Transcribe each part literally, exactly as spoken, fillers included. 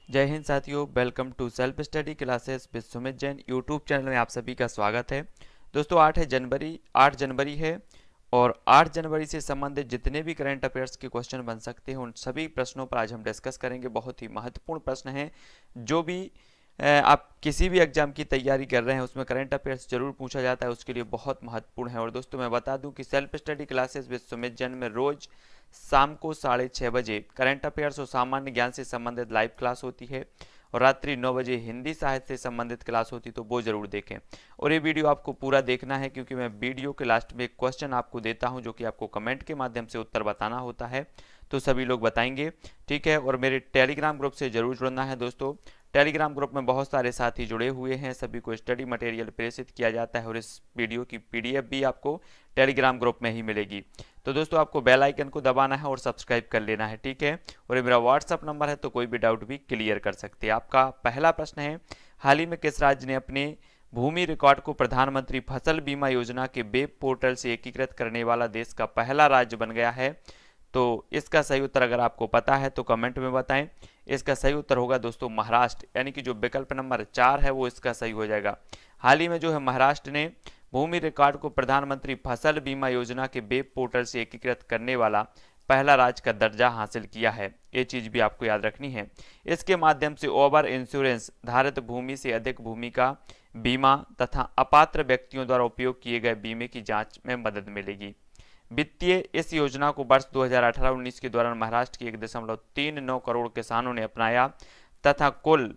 जय हिंद साथियों, welcome to self study classes with Sumit Jain YouTube channel में आप सभी का स्वागत है। दोस्तों आठ है जनवरी आठ जनवरी है और आठ जनवरी से संबंधित जितने भी करंट अफेयर्स के क्वेश्चन बन सकते हैं उन सभी प्रश्नों पर आज हम डिस्कस करेंगे। बहुत ही महत्वपूर्ण प्रश्न हैं। जो भी अ, आप किसी भी एग्जाम की तैयारी कर रहे हैं उसमें करंट अफेयर्स जरूर पूछा जाता है, उसके लिए बहुत महत्वपूर्ण है। और दोस्तों मैं बता दूं कि self study classes with Sumit Jain में रोज शाम को साढ़े छः बजे करंट अफेयर्स और सामान्य ज्ञान से संबंधित लाइव क्लास होती है और रात्रि नौ बजे हिंदी साहित्य से संबंधित क्लास होती, तो वो जरूर देखें। और ये वीडियो आपको पूरा देखना है क्योंकि मैं वीडियो के लास्ट में एक क्वेश्चन आपको देता हूं जो कि आपको कमेंट के माध्यम से उत्तर बताना होता है, तो सभी लोग बताएंगे, ठीक है। और मेरे टेलीग्राम ग्रुप से जरूर जुड़ना है दोस्तों। टेलीग्राम ग्रुप में बहुत सारे साथी जुड़े हुए हैं, सभी को स्टडी मटेरियल प्रेषित किया जाता है और इस वीडियो की पीडीएफ भी आपको टेलीग्राम ग्रुप में ही मिलेगी। तो दोस्तों आपको बेल आइकन को दबाना है और सब्सक्राइब कर लेना है, ठीक है। और ये मेरा व्हाट्सअप नंबर है, तो कोई भी डाउट भी क्लियर कर सकते हैं। आपका पहला प्रश्न है, हाल ही में किस राज्य ने अपने भूमि रिकॉर्ड को प्रधानमंत्री फसल बीमा योजना के वेब पोर्टल से एकीकृत करने वाला देश का पहला राज्य बन गया है? तो इसका सही उत्तर अगर आपको पता है तो कमेंट में बताएं। इसका सही उत्तर होगा दोस्तों महाराष्ट्र, यानी कि जो विकल्प नंबर चार है वो इसका सही हो जाएगा। हाल ही में जो है महाराष्ट्र ने भूमि रिकॉर्ड को प्रधानमंत्री फसल बीमा योजना के वेब पोर्टल से एकीकृत करने वाला पहला राज्य का दर्जा हासिल किया है। ये चीज भी आपको याद रखनी है। इसके माध्यम से ओवर इंश्योरेंस धारित भूमि से अधिक भूमि का बीमा तथा अपात्र व्यक्तियों द्वारा उपयोग किए गए बीमे की जांच में मदद मिलेगी। वित्तीय इस योजना को वर्ष दो हज़ार अठारह उन्नीस के दौरान महाराष्ट्र के एक दशमलव तीन नौ करोड़ किसानों ने अपनाया तथा कुल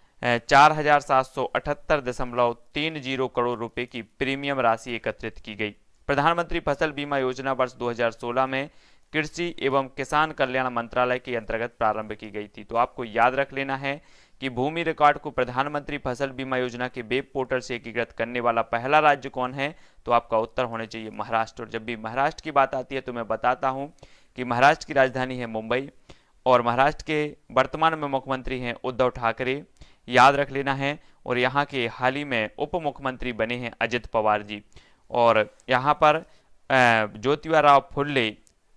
चार हजार सात सौ अठहत्तर दशमलव तीन जीरो करोड़ रुपए की प्रीमियम राशि एकत्रित की गई। प्रधानमंत्री फसल बीमा योजना वर्ष दो हज़ार सोलह में कृषि एवं किसान कल्याण मंत्रालय के अंतर्गत प्रारंभ की गई थी। तो आपको याद रख लेना है कि भूमि रिकॉर्ड को प्रधानमंत्री फसल बीमा योजना के वेब पोर्टल से एकीकृत करने वाला पहला राज्य कौन है? तो आपका उत्तर होना चाहिए महाराष्ट्र। और जब भी महाराष्ट्र की बात आती है तो मैं बताता हूं कि महाराष्ट्र की राजधानी है मुंबई और महाराष्ट्र के वर्तमान में मुख्यमंत्री हैं उद्धव ठाकरे, याद रख लेना है। और यहाँ के हाल ही में उप मुख्यमंत्री बने हैं अजित पवार जी। और यहाँ पर ज्योतिबा राव फुल्ले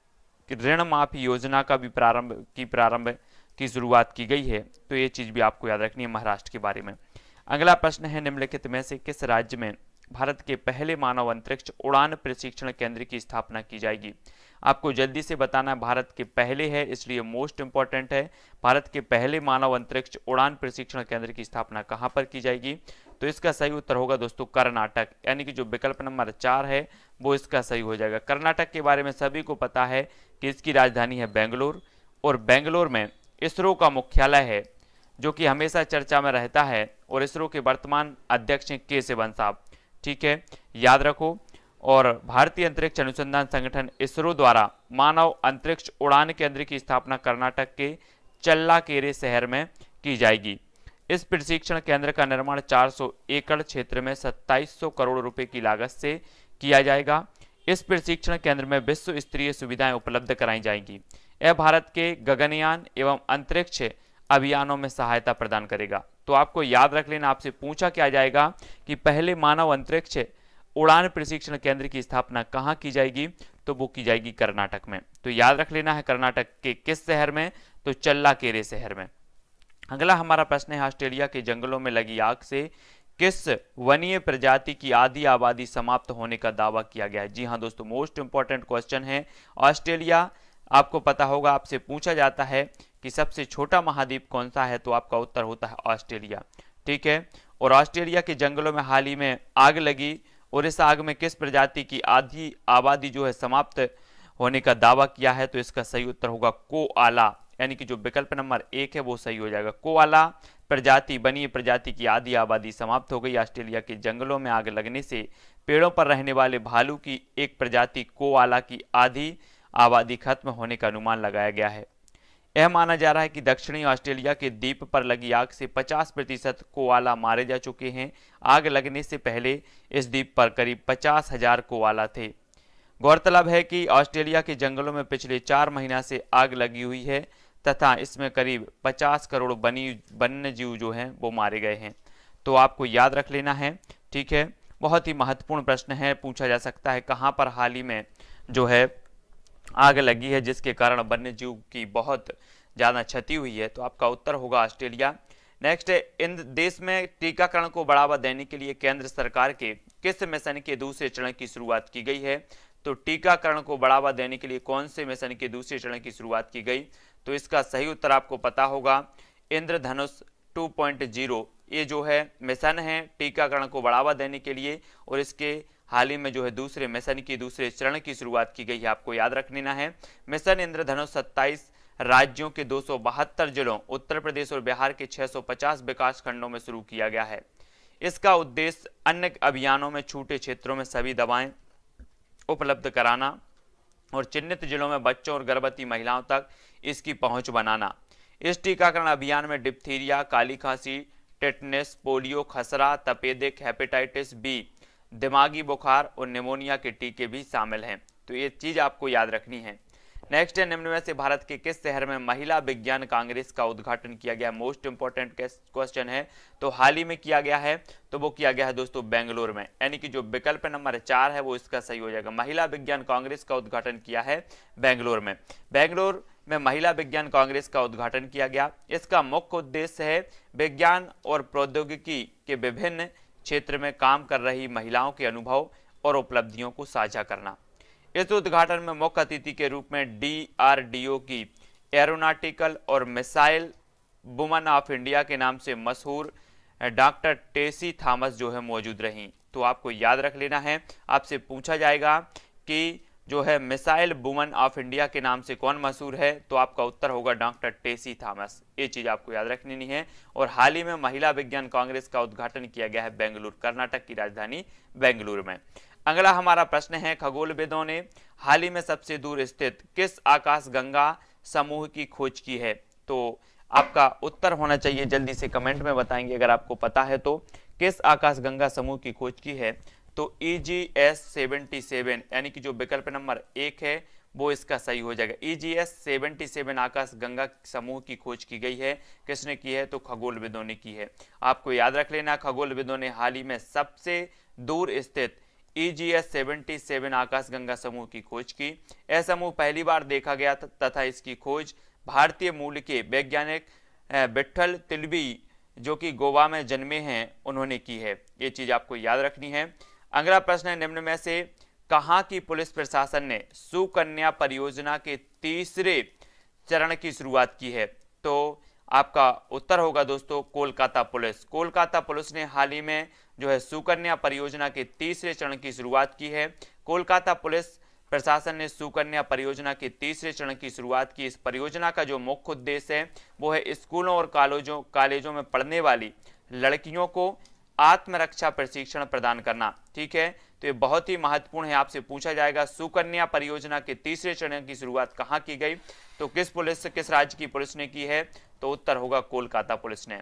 ऋण माफी योजना का भी प्रारंभ की प्रारंभ की शुरुआत की गई है। तो ये चीज भी आपको याद रखनी है महाराष्ट्र के बारे में। अगला प्रश्न है, निम्नलिखित में से किस राज्य में भारत के पहले मानव अंतरिक्ष उड़ान प्रशिक्षण केंद्र की स्थापना की जाएगी? आपको जल्दी से बताना है, भारत के पहले है इसलिए मोस्ट इंपॉर्टेंट है। भारत के पहले मानव अंतरिक्ष उड़ान प्रशिक्षण केंद्र की स्थापना कहां पर की जाएगी? तो इसका सही उत्तर होगा दोस्तों कर्नाटक, यानी कि जो विकल्प नंबर चार है वो इसका सही हो जाएगा। कर्नाटक के बारे में सभी को पता है कि इसकी राजधानी है बेंगलोर और बेंगलोर में इसरो का मुख्यालय है जो कि हमेशा चर्चा में रहता है और इसरो के वर्तमान अध्यक्ष हैं के सिवन साहब, ठीक है, याद रखो। और भारतीय अंतरिक्ष अनुसंधान संगठन इसरो द्वारा मानव अंतरिक्ष उड़ान केंद्र की स्थापना कर्नाटक के चल्लाकेरे शहर में की जाएगी। इस प्रशिक्षण केंद्र का निर्माण चार सौ एकड़ क्षेत्र में सत्ताईस सौ करोड़ रुपए की लागत से किया जाएगा। इस प्रशिक्षण केंद्र में विश्व स्तरीय सुविधाएं उपलब्ध कराई जाएंगी। यह भारत के गगनयान एवं अंतरिक्ष अभियानों में सहायता प्रदान करेगा। तो आपको याद रख लेना, आपसे पूछा क्या जाएगा कि पहले मानव अंतरिक्ष उड़ान प्रशिक्षण केंद्र की स्थापना कहां की जाएगी? तो वो की जाएगी कर्नाटक में। तो याद रख लेना है कर्नाटक के किस शहर में? तो चल्लाकेरे शहर में। अगला हमारा प्रश्न है, ऑस्ट्रेलिया के जंगलों में लगी आग से किस वन्य प्रजाति की आधी आबादी समाप्त होने का दावा किया गया है? जी हाँ दोस्तों, मोस्ट इंपॉर्टेंट क्वेश्चन है। ऑस्ट्रेलिया, आपको पता होगा, आपसे पूछा जाता है कि सबसे छोटा महाद्वीप कौन सा है, तो आपका उत्तर होता है ऑस्ट्रेलिया, ठीक है। और ऑस्ट्रेलिया के जंगलों में हाल ही में आग लगी और इस आग में किस प्रजाति की आधी आबादी जो है समाप्त होने का दावा किया है? तो इसका सही उत्तर होगा कोआला, यानी कि जो विकल्प नंबर एक है वो सही हो जाएगा। कोआला प्रजाति, वन्य प्रजाति की आधी आबादी समाप्त हो गई। ऑस्ट्रेलिया के जंगलों में आग लगने से पेड़ों पर रहने वाले भालू की एक प्रजाति कोआला की आधी आबादी खत्म होने का अनुमान लगाया गया है। यह माना जा रहा है कि दक्षिणी ऑस्ट्रेलिया के द्वीप पर लगी आग से पचास प्रतिशत कोआला मारे जा चुके हैं। आग लगने से पहले इस द्वीप पर करीब पचास हजार कोआला थे। गौरतलब है कि ऑस्ट्रेलिया के जंगलों में पिछले चार महीना से आग लगी हुई है तथा इसमें करीब पचास करोड़ वन्य वन्य जीव जो हैं वो मारे गए हैं। तो आपको याद रख लेना है, ठीक है। बहुत ही महत्वपूर्ण प्रश्न है, पूछा जा सकता है कहां पर हाल ही में जो है आग लगी है जिसके कारण वन्य जीव की बहुत ज़्यादा क्षति हुई है, तो आपका उत्तर होगा ऑस्ट्रेलिया। नेक्स्ट है, इन देश में टीकाकरण को बढ़ावा देने के लिए केंद्र सरकार के किस मिशन के दूसरे चरण की शुरुआत की गई है? तो टीकाकरण को बढ़ावा देने के लिए कौन से मिशन के दूसरे चरण की शुरुआत की गई? तो इसका सही उत्तर आपको पता होगा इंद्रधनुष टू पॉइंट ज़ीरो। ये जो है मिशन है टीकाकरण को बढ़ावा देने के लिए, और इसके हाल ही में जो है दूसरे मिशन की दूसरे चरण की शुरुआत की गई है, आपको याद रख लेना है। मिशन इंद्रधनुष सत्ताईस राज्यों के दो सौ बहत्तर जिलों, उत्तर प्रदेश और बिहार के छह सौ पचास विकास खंडों में शुरू किया गया है। इसका उद्देश्य अन्य अभियानों में छूटे क्षेत्रों में सभी दवाएं उपलब्ध कराना और चिन्हित जिलों में बच्चों और गर्भवती महिलाओं तक इसकी पहुंच बनाना। इस टीकाकरण अभियान में डिप्थीरिया, काली खांसी, टेटनस, पोलियो, खसरा, तपेदिक, हेपेटाइटिस बी, दिमागी बुखार और निमोनिया के टीके भी शामिल हैं। तो ये चीज आपको याद रखनी है। नेक्स्ट है, निम्न में से भारत के किस शहर में महिला विज्ञान कांग्रेस का उद्घाटन किया गया? मोस्ट इंपॉर्टेंट क्वेश्चन है। तो हाल ही में किया गया है, तो वो किया गया है दोस्तों बेंगलोर में, यानी कि जो विकल्प नंबर चार है वो इसका सही हो जाएगा। महिला विज्ञान कांग्रेस का उद्घाटन किया है बेंगलोर में। बेंगलोर में महिला विज्ञान कांग्रेस का उद्घाटन किया गया। इसका मुख्य उद्देश्य है विज्ञान और प्रौद्योगिकी के विभिन्न क्षेत्र में काम कर रही महिलाओं के अनुभव और उपलब्धियों को साझा करना। इस उद्घाटन में मुख्य अतिथि के रूप में डी आर डी ओ की एरोनॉटिकल और मिसाइल वुमन ऑफ इंडिया के नाम से मशहूर डॉक्टर टेसी थॉमस जो है मौजूद रहीं। तो आपको याद रख लेना है, आपसे पूछा जाएगा कि जो है मिसाइल वुमन ऑफ इंडिया के नाम से कौन मशहूर है, तो आपका उत्तर होगा डॉक्टर टेसी थॉमस। ये चीज आपको याद रखनी है। और हाल ही में महिला विज्ञान कांग्रेस का उद्घाटन किया गया है बेंगलुरु, कर्नाटक की राजधानी बेंगलुरु में। अगला हमारा प्रश्न है, खगोलविदों ने हाल ही में सबसे दूर स्थित किस आकाशगंगा समूह की खोज की है? तो आपका उत्तर होना चाहिए, जल्दी से कमेंट में बताएंगे अगर आपको पता है तो। किस आकाशगंगा समूह की खोज की है? तो E G S seventy seven, यानी कि जो विकल्प नंबर एक है वो इसका सही हो जाएगा। E G S seventy seven आकाशगंगा समूह की खोज की गई है। किसने की है? तो खगोलविदों ने की है। आपको याद रख लेना, खगोलविदों ने हाल ही में सबसे दूर स्थित E G S seventy seven आकाशगंगा समूह की खोज की। यह समूह पहली बार देखा गया तथा इसकी खोज भारतीय मूल के वैज्ञानिक विट्ठल तिलबी जो कि गोवा में जन्मे हैं उन्होंने की है। ये चीज आपको याद रखनी है। अगला प्रश्न है, निम्न में से कहां की पुलिस प्रशासन ने सुकन्या परियोजना के तीसरे चरण की शुरुआत की है? तो आपका उत्तर होगा दोस्तों कोलकाता पुलिस। कोलकाता पुलिस ने हाल ही में जो है सुकन्या परियोजना के तीसरे चरण की शुरुआत की है। कोलकाता पुलिस प्रशासन ने सुकन्या परियोजना के तीसरे चरण की शुरुआत की। इस परियोजना का जो मुख्य उद्देश्य है वो है स्कूलों और कॉलेजों कॉलेजों में पढ़ने वाली लड़कियों को आत्मरक्षा प्रशिक्षण प्रदान करना। ठीक है, तो ये बहुत ही महत्वपूर्ण है। आपसे पूछा जाएगा सुकन्या परियोजना के तीसरे चरण की शुरुआत कहाँ की गई? तो किस पुलिस किस राज्य की पुलिस ने की है? तो उत्तर होगा कोलकाता पुलिस ने।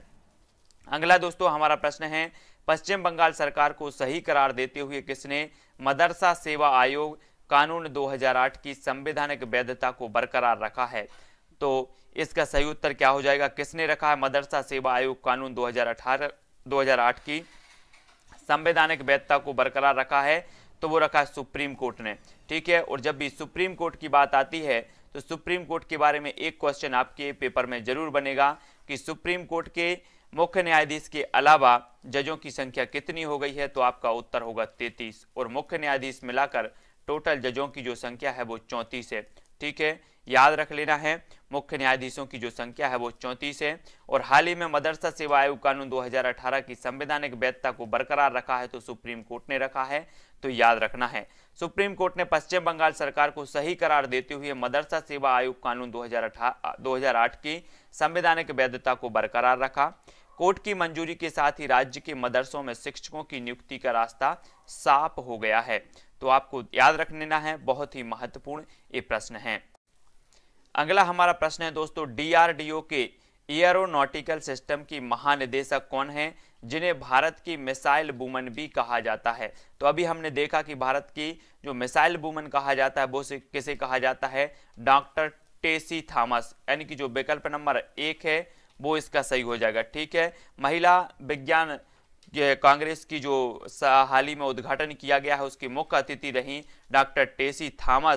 अगला दोस्तों हमारा प्रश्न है, पश्चिम बंगाल सरकार को सही करार देते हुए किसने मदरसा सेवा आयोग कानून दो हज़ार आठ की संवैधानिक वैधता को बरकरार रखा है? तो इसका सही उत्तर क्या हो जाएगा? किसने रखा है मदरसा सेवा आयोग कानून दो हज़ार अठारह दो हज़ार आठ की संवैधानिक वैधता को बरकरार रखा है? तो वो रखा है सुप्रीम कोर्ट ने। ठीक है, और जब भी सुप्रीम कोर्ट की बात आती है तो सुप्रीम कोर्ट के बारे में एक क्वेश्चन आपके पेपर में जरूर बनेगा कि सुप्रीम कोर्ट के मुख्य न्यायाधीश के अलावा जजों की संख्या कितनी हो गई है? तो आपका उत्तर होगा तैंतीस, और मुख्य न्यायाधीश मिलाकर टोटल जजों की जो संख्या है वो चौंतीस है। ठीक है, याद रख लेना है, मुख्य न्यायाधीशों की जो संख्या है वो चौंतीस है। और हाल ही में मदरसा सेवा आयोग कानून दो हज़ार अठारह की संवैधानिक वैधता को बरकरार रखा है तो सुप्रीम कोर्ट ने रखा है, तो याद रखना है। सुप्रीम कोर्ट ने पश्चिम बंगाल सरकार को सही करार देते हुए मदरसा सेवा आयोग कानून दो हज़ार आठ की संवैधानिक वैधता को बरकरार रखा। कोर्ट की मंजूरी के साथ ही राज्य के मदरसों में शिक्षकों की नियुक्ति का रास्ता साफ हो गया है। तो आपको याद रख लेना है, बहुत ही महत्वपूर्ण ये प्रश्न है। अगला हमारा प्रश्न है दोस्तों, डी आर डी ओ के एयरोनॉटिकल सिस्टम की महानिदेशक कौन है जिन्हें भारत की मिसाइल वुमन भी कहा जाता है? तो अभी हमने देखा कि भारत की जो मिसाइल वुमन कहा जाता है वो किसे कहा जाता है? डॉक्टर टेसी थॉमस, यानी कि जो विकल्प नंबर एक है वो इसका सही हो जाएगा। ठीक है, महिला विज्ञान कांग्रेस की जो हाल ही में उद्घाटन किया गया है उसकी मुख्य अतिथि रही डॉक्टर टेसी थॉमस,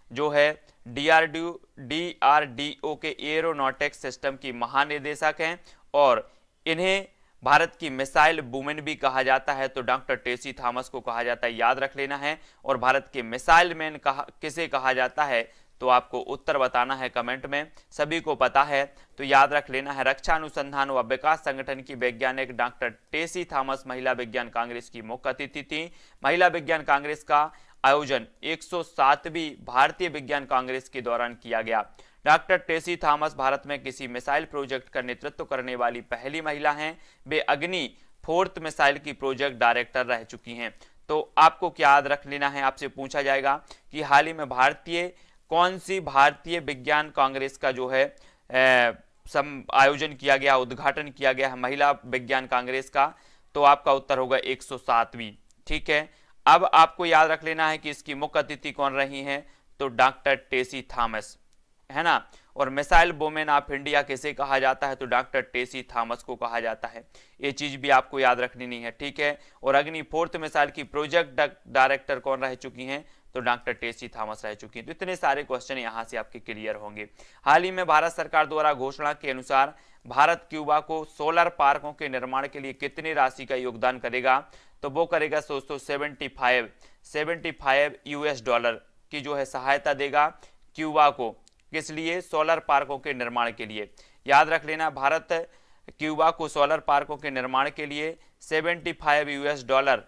जो है डीआरडीओ डीआरडीओ के एरोनॉटिक्स सिस्टम की महानिदेशक हैं और इन्हें भारत की मिसाइल वुमेन भी कहा जाता है। तो डॉक्टर टेसी थॉमस को कहा जाता है, याद रख लेना है। और भारत के मिसाइल मैन कहा किसे कहा जाता है, तो आपको उत्तर बताना है कमेंट में। सभी को पता है तो याद रख लेना है। रक्षा अनुसंधान व विकास संगठन की वैज्ञानिक डॉक्टर टेसी थॉमस महिला विज्ञान कांग्रेस की मुख्य अतिथि थी। महिला विज्ञान कांग्रेस का आयोजन एक सौ सातवीं भारतीय विज्ञान कांग्रेस के दौरान किया गया। डॉक्टर टेसी थॉमस भारत में किसी मिसाइल प्रोजेक्ट का नेतृत्व करने वाली पहली महिला हैं। वे अग्नि फोर्थ मिसाइल की प्रोजेक्ट डायरेक्टर रह चुकी हैं। तो आपको क्या याद रख लेना है, आपसे पूछा जाएगा कि हाल ही में भारतीय कौन सी भारतीय विज्ञान कांग्रेस का जो है ए, सम आयोजन किया गया, उद्घाटन किया गया है महिला विज्ञान कांग्रेस का, तो आपका उत्तर होगा एक सौ सातवीं। ठीक है, अब आपको याद रख लेना है कि इसकी मुख्य अतिथि कौन रही हैं, तो डॉक्टर टेसी थॉमस, है ना। और मिसाइल वुमेन ऑफ इंडिया किसे कहा जाता है, तो डॉक्टर टेसी थॉमस को कहा जाता है। ये चीज भी आपको याद रखनी नहीं है, ठीक है। और अग्नि फोर्थ मिसाइल की प्रोजेक्ट डायरेक्टर कौन रह चुकी हैं, तो डॉक्टर टेसी थॉमस रह चुकी हैं। तो इतने सारे क्वेश्चन यहां से आपके क्लियर होंगे। हाल ही में भारत सरकार द्वारा घोषणा के अनुसार भारत क्यूबा को सोलर पार्कों के निर्माण के लिए कितनी राशि का योगदान करेगा, तो वो करेगा दोस्तों seventy five seventy five US dollar की जो है सहायता देगा क्यूबा को। किस लिए, सोलर पार्कों के निर्माण के लिए। याद रख लेना, भारत क्यूबा को सोलर पार्कों के निर्माण के लिए पचहत्तर यूएस डॉलर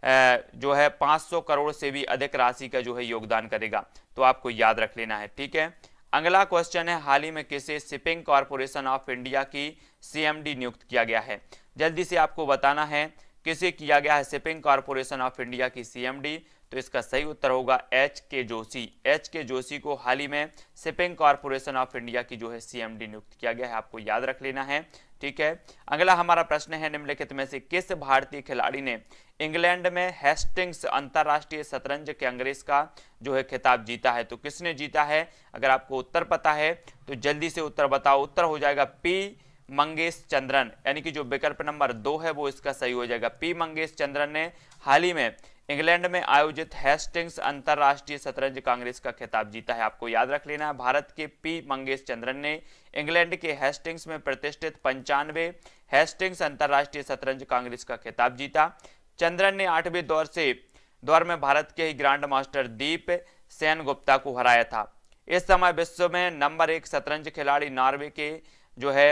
जो है पाँच सौ करोड़ से भी अधिक राशि का जो है योगदान करेगा। तो आपको याद रख लेना है, ठीक है। अगला क्वेश्चन है, हाल ही में किसे शिपिंग कॉर्पोरेशन ऑफ इंडिया की सीएमडी नियुक्त किया गया है। जल्दी से आपको बताना है किसे किया गया है शिपिंग कॉर्पोरेशन ऑफ इंडिया की सीएमडी, तो इसका सही उत्तर होगा एच के जोशी। एच के जोशी को हाल ही में शिपिंग कॉर्पोरेशन ऑफ इंडिया की जो है सीएमडी नियुक्त किया गया है, आपको याद रख लेना है, ठीक है। अगला हमारा प्रश्न है, निम्नलिखित में से किस भारतीय खिलाड़ी ने इंग्लैंड में हेस्टिंग्स अंतरराष्ट्रीय शतरंज कांग्रेस का जो है खिताब जीता है, तो किसने जीता है। अगर आपको उत्तर पता है तो जल्दी से उत्तर बताओ। उत्तर हो जाएगा पी मंगेश चंद्रन, यानी कि जो विकल्प नंबर दो है वो इसका सही हो जाएगा। पी मंगेश चंद्रन ने हाल ही में इंग्लैंड में आयोजित हेस्टिंग्स अंतरराष्ट्रीय शतरंज कांग्रेस का खिताब जीता है, आपको याद रख लेना है। भारत के पी मंगेश चंद्रन ने इंग्लैंड के हेस्टिंग्स में प्रतिष्ठित पंचानवे हेस्टिंग्स अंतरराष्ट्रीय शतरंज कांग्रेस का खिताब जीता। चंद्रन ने आठवें दौर से दौर में भारत के ही ग्रांड मास्टर दीप सेन गुप्ता को हराया था। इस समय विश्व में नंबर एक शतरंज खिलाड़ी नॉर्वे के जो है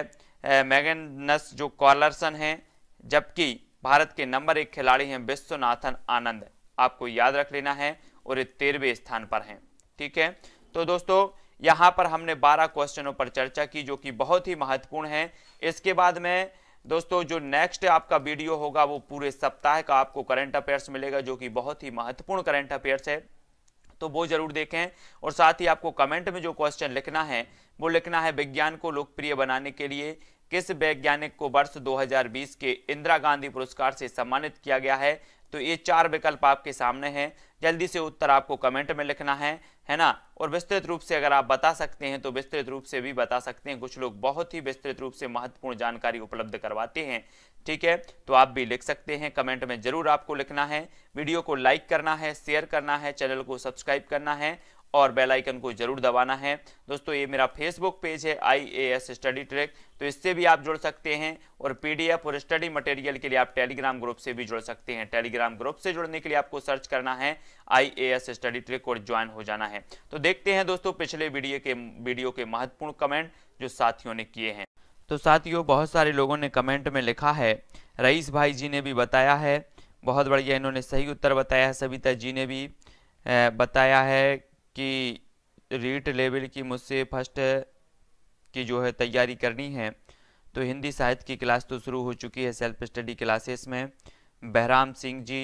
मैग्नस जो कार्लसन हैं, जबकि भारत के नंबर एक खिलाड़ी हैं विश्वनाथन आनंद, आपको याद रख लेना है, और ये तेरहवें स्थान पर हैं, ठीक है। तो दोस्तों यहां पर हमने बारह क्वेश्चनों पर चर्चा की जो कि बहुत ही महत्वपूर्ण है। इसके बाद में दोस्तों जो नेक्स्ट आपका वीडियो होगा वो पूरे सप्ताह का आपको करंट अफेयर्स मिलेगा, जो कि बहुत ही महत्वपूर्ण करंट अफेयर्स है, तो वो जरूर देखें। और साथ ही आपको कमेंट में जो क्वेश्चन लिखना है वो लिखना है, विज्ञान को लोकप्रिय बनाने के लिए किस वैज्ञानिक को वर्ष दो हज़ार बीस के इंदिरा गांधी पुरस्कार से सम्मानित किया गया है। तो ये चार विकल्प आपके सामने हैं, जल्दी से उत्तर आपको कमेंट में लिखना है, है ना। और विस्तृत रूप से अगर आप बता सकते हैं तो विस्तृत रूप से भी बता सकते हैं, कुछ लोग बहुत ही विस्तृत रूप से महत्वपूर्ण जानकारी उपलब्ध करवाते हैं, ठीक है। तो आप भी लिख सकते हैं, कमेंट में जरूर आपको लिखना है। वीडियो को लाइक करना है, शेयर करना है, चैनल को सब्सक्राइब करना है और बेल आइकन को जरूर दबाना है। दोस्तों ये मेरा फेसबुक पेज है I A S study track, तो इससे भी आप जुड़ सकते हैं। और पीडीएफ और स्टडी मटेरियल के लिए आप टेलीग्राम ग्रुप से भी जुड़ सकते हैं। टेलीग्राम ग्रुप से जुड़ने के लिए आपको सर्च करना है I A S study track और ज्वाइन हो जाना है। तो देखते हैं दोस्तों पिछले वीडियो के वीडियो के महत्वपूर्ण कमेंट जो साथियों ने किए हैं। तो साथियों बहुत सारे लोगों ने कमेंट में लिखा है, रईस भाई जी ने भी बताया है, बहुत बढ़िया, इन्होंने सही उत्तर बताया है। सविता जी ने भी बताया है कि रीट लेवल की मुझसे फर्स्ट की जो है तैयारी करनी है, तो हिंदी साहित्य की क्लास तो शुरू हो चुकी है सेल्फ स्टडी क्लासेस में। बहराम सिंह जी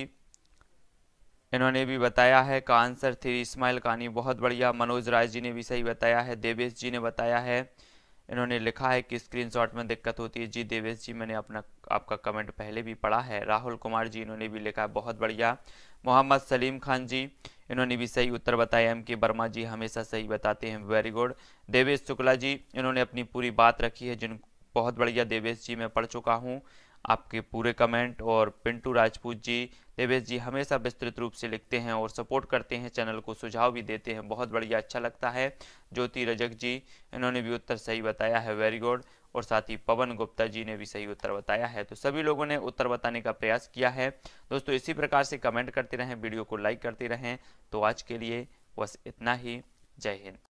इन्होंने भी बताया है का आंसर थ्री इस्माइल कहानी, बहुत बढ़िया। मनोज राय जी ने भी सही बताया है। देवेश जी ने बताया है, इन्होंने लिखा है कि स्क्रीनशॉट में दिक्कत होती है। जी देवेश जी, मैंने अपना आपका कमेंट पहले भी पढ़ा है। राहुल कुमार जी इन्होंने भी लिखा है, बहुत बढ़िया। मोहम्मद सलीम खान जी इन्होंने भी सही उत्तर बताया। एम के वर्मा जी हमेशा सही बताते हैं, वेरी गुड। देवेश शुक्ला जी इन्होंने अपनी पूरी बात रखी है, जिन बहुत बढ़िया देवेश जी मैं पढ़ चुका हूँ। आपके पूरे कमेंट, और पिंटू राजपूत जी, देवेश जी हमेशा विस्तृत रूप से लिखते हैं और सपोर्ट करते हैं, चैनल को सुझाव भी देते हैं, बहुत बढ़िया, अच्छा लगता है। ज्योति रजक जी, इन्होंने भी उत्तर सही बताया है, वेरी गुड। और साथ ही पवन गुप्ता जी ने भी सही उत्तर बताया है। तो सभी लोगों ने उत्तर बताने का प्रयास किया है। दोस्तों इसी प्रकार से कमेंट करते रहें, वीडियो को लाइक करते रहें। तो आज के लिए बस इतना ही। जय हिंद।